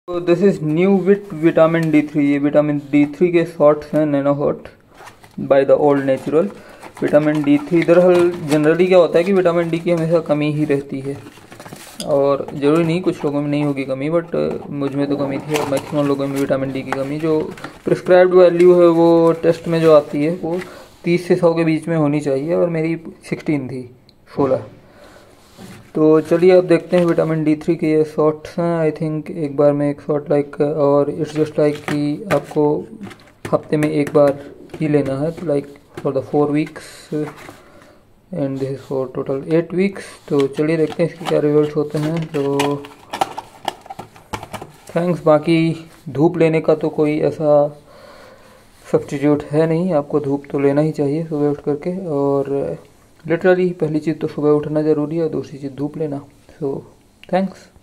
तो this is new vit vitamin D3। ये vitamin D3 के शॉर्ट्स हैं, nano short by the old natural. Vitamin D3 दरअसल generally क्या होता है कि विटामिन डी की हमेशा कमी ही रहती है, और ज़रूरी नहीं कुछ लोगों में नहीं होगी कमी, बट मुझ में तो कमी थी और मैक्सिमम लोगों में विटामिन डी की कमी। जो प्रिस्क्राइब्ड वैल्यू है वो टेस्ट में जो आती है वो 30 से 100 के बीच में होनी चाहिए, और मेरी 16 थी, 16। तो चलिए अब देखते हैं विटामिन D3 के ये शॉट्स हैं। आई थिंक एक बार में एक शॉट लाइक, और इट्स जस्ट लाइक कि आपको हफ्ते में एक बार ही लेना है, तो like for the 4 weeks and this for total 8 weeks. तो चलिए देखते हैं इसके क्या रिजल्ट्स होते हैं। तो थैंक्स। बाकी धूप लेने का तो कोई ऐसा सब्स्टिट्यूट है नहीं, आपको धूप तो लेना ही चाहिए सुबह उठ करके, और लिटरली पहली चीज़ तो सुबह उठना ज़रूरी है, दूसरी चीज़ धूप लेना। So thanks.